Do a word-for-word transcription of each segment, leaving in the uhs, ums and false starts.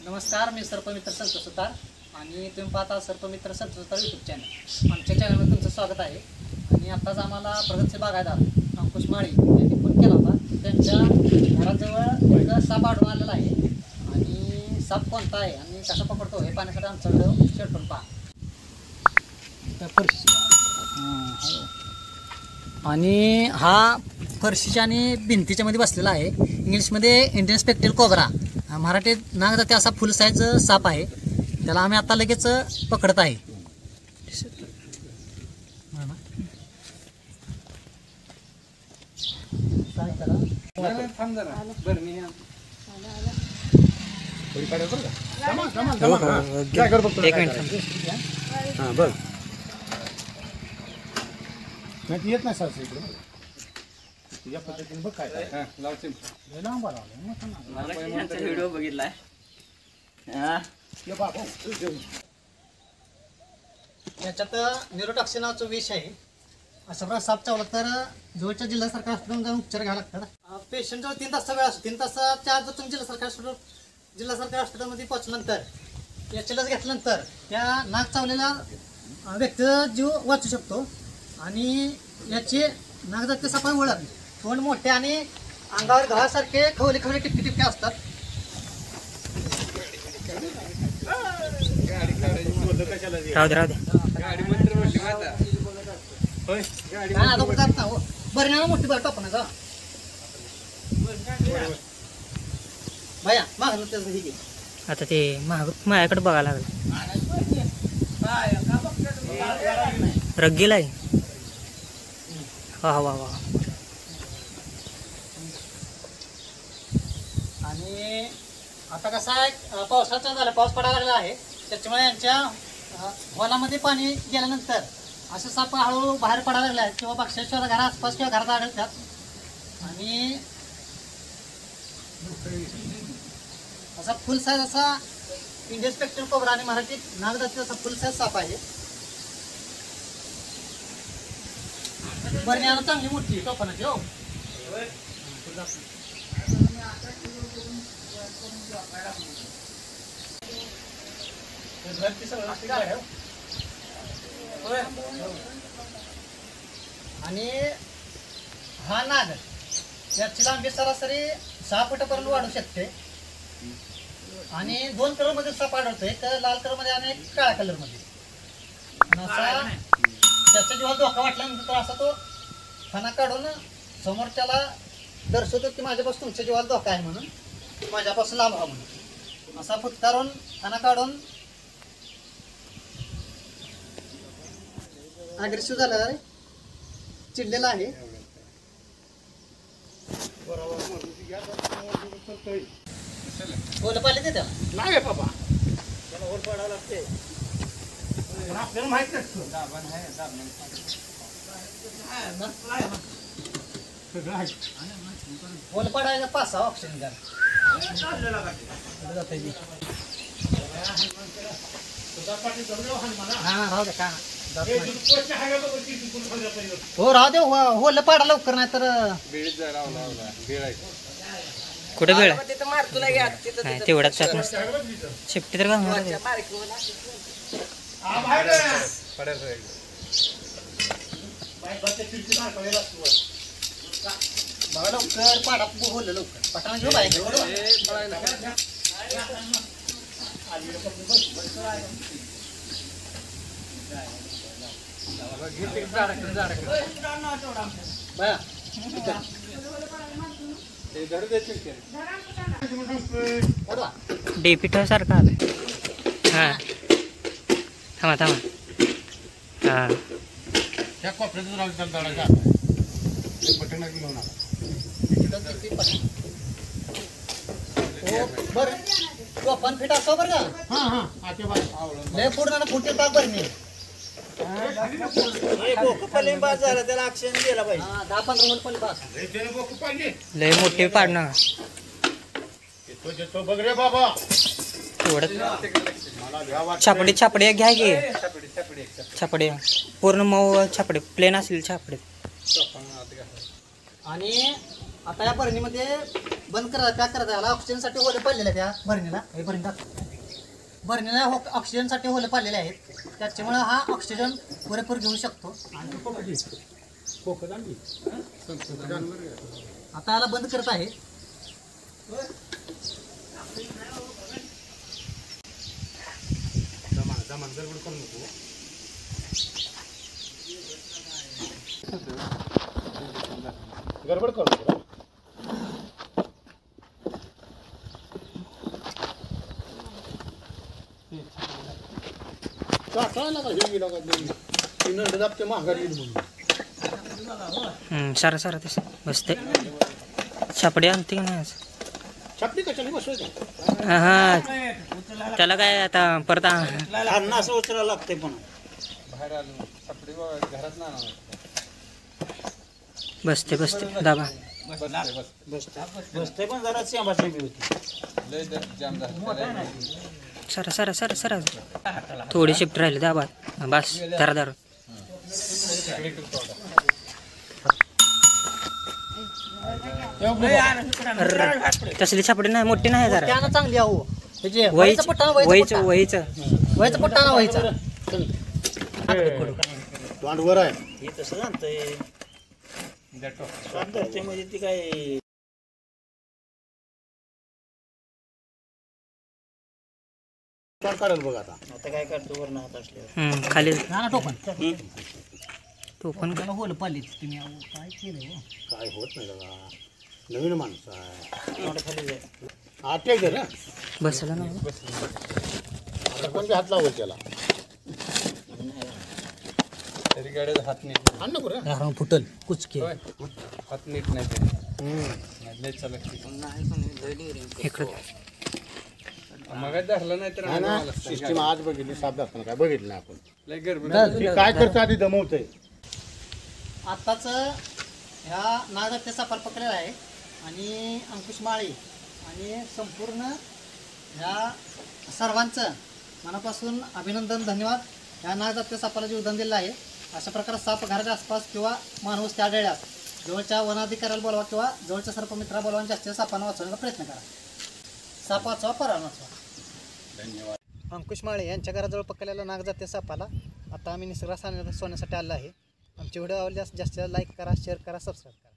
नमस्कार, मी सर्पमित्र संतोष सुतार आणि तुम्ही पाहता सर्पमित्र संतोष सुतार यूट्यूब चॅनल. आमच्या चॅनलमध्ये तुमचं स्वागत आहे. आणि आत्ताच आम्हाला प्रगतचे बागायतदार अंकुश माळी यांनी फोन केला होता. त्यांच्या घराजवळ एक साप आढळून आलेला आहे आणि साप कोणता आहे आणि कसा पकडतो हे पाहण्यासाठी आमचा व्हिडिओ शेअर पहा. आणि हा फरशीच्या आणि भिंतीच्या मध्ये बसलेला आहे. इंग्लिशमध्ये इंडियन स्पेक्टेड कोब्रा, मराठीत नागजाती असा फुल साईज साप आहे. त्याला आम्ही आता लगेच पकडत आहे. येत नाही सर इकडे या पद्धतीने बघ काय व्हिडिओ बघितलाय. याच्यात न्यूरोटॉक्सिन नावाचं विष आहे. अशा प्रकारे साप चावला तर जवळच्या जिल्हा सरकार हॉस्पिटल जाऊन उपचार घ्यावे लागतात. पेशंट जवळ तीन तासचा वेळ असतो. तीन तासाच्या आत जर तुम्ही जिल्हा सरकार हॉस्पिटल जिल्हा सरकारी हॉस्पिटलमध्ये पोहोचल्यानंतर याची लस घेतल्यानंतर त्या नाक चावलेल्या व्यक्तीचा जीव वाचू शकतो. आणि याची नागजाती सापाची ओळख तोंड मोठे आणि अंगावर घासारखे खवले खवले टिपके टिपके असतात. बरं मोठी बरं टोपणाचा भया मागणं त्याचं हे आता ते महाग माझ्याकडे बघायला लागलं. रग्गीला आहे. वा वा वा. आणि आता कसं आहे, पावसाचा झाला, पाऊस पडायला लागला आहे. त्याच्यामुळे यांच्या हॉलामध्ये पाणी गेल्यानंतर असं साप हळूहळू बाहेर पडायला लागले आहेत किंवा पक्ष्याच्या घरा आसपास किंवा घरात आढळतात. आणि असा फुल साईज असा इंडियन स्पेक्टेड कोब्रा आणि मराठीत नागजातीचा असा फुल साईज साप आहे. बरण्याला चांगली मोठी टोपणाची. हो आणि हा नाग याची लांबी सरासरी सहा फुटापर्यंत वाढू शकते. आणि दोन कलर मध्ये साप आढळतो, एक लाल कलर मध्ये आणि एक काळ्या कलर मध्ये. असा त्याचा जेव्हा धोका वाटल्यानंतर असा तो खाना काढून समोरच्याला दर्शवतो की माझ्यापासून तुमच्या जीवाला धोका आहे म्हणून, माझ्यापासून लांब व्हा म्हणून. असा फुटकारून खाना काढून अग्रेसिव्ह झाला आहे, चिडलेला आहे. ओलं पाहिले ते त्याला नाही बाबा, त्याला ओल पाडावं लागते. आपल्याला माहित नसतं. ओल पाडायचा पाच सहा ऑप्शन घ्या. हा राहू दे का हो राहू दे. ओलं पाडा लवकर, नाही तर कुठे वेळ आहे तेवढाच सात नसतं. शिफ्टी तर घालणार बघा लवकर पाडा बोललं लवकर पटाना घेऊ बाहेर. डेपिटो सारखा आलं. हां थांबा थांबा. हां त्या कोपऱ्यातून राहून दळायचा पटकन घेऊन आला. बरं तू पण फिट असतो बरं का. हां हां आते बाय लय पूर्ण फुटे टाक बरं मी. त्याला अक्षर दिला पाहिजे. दहा पंधरा मिनिट पण पास लय मोठे पाडणार तो बघ रे बाबा. तेवढं छापडी छापडी घ्या की. छापडी पूर्ण मऊ छापडी प्लेन असेल छापडी. आणि आता या भरणीमध्ये बंद करा पॅक करता याला ऑक्सिजनसाठी होले पडलेले त्या भरणीला हे भरणीला भरणीला हो ऑक्सिजनसाठी होले पडलेले आहेत त्याच्यामुळे हा ऑक्सिजन पुरेपूर घेऊ शकतो. आता याला बंद करत आहे. गडबड करू टाकायला का हे गेला का ती नंड दाबते महागारी म्हणून हम्म, सारा सारा तसं बसते छापडी आणते की नाही आज? छापडी कशाने बसवायचं हा त्याला काय आता परत आ- असं उचलायला लागतंय पण बसते बसते दाबा बसते पण जरा शेंबाची बी होती. सरा सरा सरा सरा थोडी शिफ्ट राहिली दाबा बस धरा धरा अर्र, तसली छापडी नाही मोठी नाही जरा त्यानं चांगली आहो त्याचे वहीच वहीचं पुट्टा वहीच वहीचं वहीच वहीचं पुट्टा ना वहीचं तोंड वर आहे हे तसं जाणतंय स्वाद धरते म्हणजे ती काय तोंड काढेल बघ आता आता काय करतो वरण हात असल्यावर हम्म, खाली ना ना टोपण टोपण त्याला होल पाडली तुम्ही अहो, काय केलं हो? काय होत नाही दादा नवीन माणूस आहे तोंड खाली जाय आठ एक ना बसला ना आता कोणते हात लावल त्याला तरी गाड्याचा हात नीट आण नको रे राहून फुटल कुचके हात नीट नाही ते लय चालत इकडं मग धरलं नाही तर नाही ना सिस्टीम आज बघितली साफ दाखवणं काय बघितलं नाही आपण लय गरबड हे काय करतं आधी दमवतंय आत्ताच ह्या नागदत्ते सापाल पकडलेला आहे आणि अंकुश माळी आणि संपूर्ण ह्या सर्वांचं मनापासून अभिनंदन धन्यवाद. ह्या नागदत्ते सापाला जीवदान दिलं आहे. अशा प्रकारे साप घराच्या आसपास किंवा माणूस त्या आढळल्यास जवळच्या वनाधिकाऱ्याला बोलवा किंवा जवळच्या सर्पमित्राला बोलवा आणि जास्तीत सापांना वाचवण्याचा प्रयत्न करा. साप वाचवा परार वाचवा. धन्यवाद. अंकुश माळे यांच्या घराजवळ पकडलेल्या नागजातीय सापाला आता आम्ही निसर्गात सोडण्यासाठी आलो आहे. आमची व्हिडिओ आवडल्यास जास्तीत जास्त लाईक करा, शेअर करा, सबस्क्राईब करा.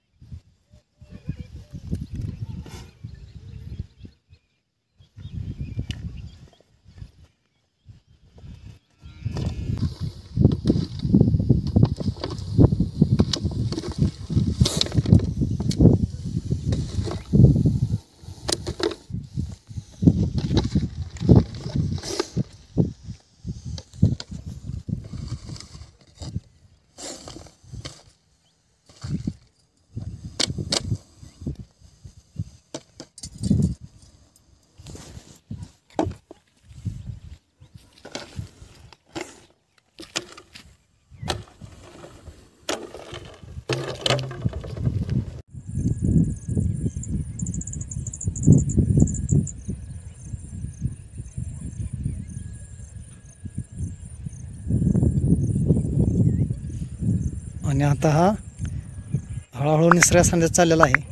आणि आता हा हळूहळू निसर्गात चाललेला आहे.